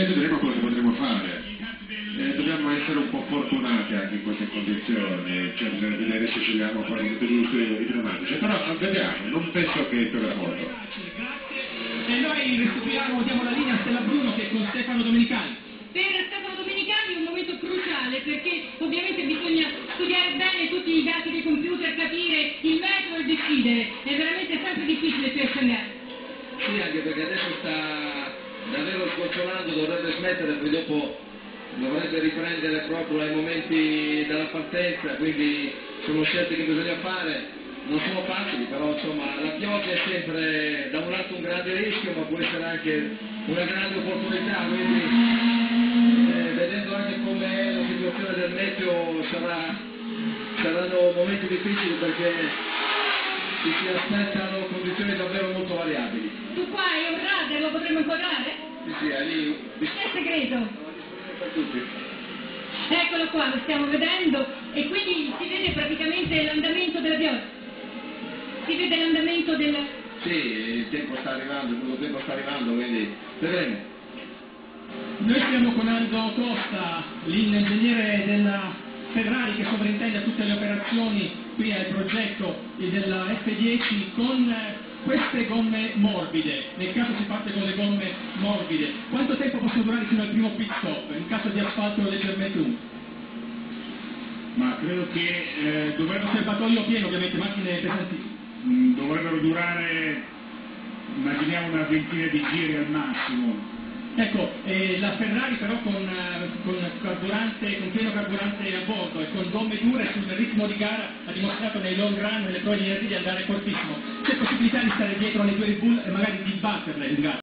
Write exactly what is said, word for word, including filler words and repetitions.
vedremo cosa potremo fare. Eh, dobbiamo essere un po' fortunati anche in queste condizioni, cioè bisogna vedere se scegliamo poi il giusto i pneumatici, però vediamo, non penso che per molto. E noi restituiamo, diamo la linea a Stella Bruno che è con Stefano Domenicali. Per Stefano Domenicali è un momento cruciale perché ovviamente bisogna studiare bene tutti i dati dei computer, capire il metodo e decidere, è veramente sempre difficile per Chanel. Sì, anche perché adesso sta davvero sgocciolando, dovrebbe smettere, poi dopo dovrebbe riprendere proprio ai momenti della partenza, quindi sono scelte che bisogna fare, non sono facili, però insomma la pioggia è sempre da un lato un grande rischio, ma può essere anche una grande opportunità, quindi eh, vedendo anche com'è la situazione del meteo sarà, saranno momenti difficili perché ci si aspettano condizioni davvero molto variabili. Tu qua hai un radar, lo potremmo inquadrare? Sì, sì, è lì. È segreto. Per tutti. Eccolo qua, lo stiamo vedendo e quindi si vede praticamente l'andamento della pioggia. Si vede l'andamento del... Sì, il tempo sta arrivando, il lungo tempo sta arrivando, quindi vedremo. Noi siamo con Aldo Costa, l'ingegnere della Ferrari che sovrintende a tutte le operazioni qui al progetto della F dieci con queste gomme morbide. Nel caso si parte con le gomme morbide, quanto tempo possono durare fino al primo pit stop in caso di asfalto leggermente umido? Ma credo che eh, dovrebbero, Serbatoio pieno ovviamente, macchine pesantissime. mh, dovrebbero durare, immaginiamo, una ventina di giri al massimo. Ecco, eh, la Ferrari però con, eh, con carburante, con pieno carburante a bordo e con gomme dure sul ritmo di gara ha dimostrato nei long run, nelle prove di ieri di andare fortissimo. C'è possibilità di stare dietro alle due Red Bull e magari di batterle in gara?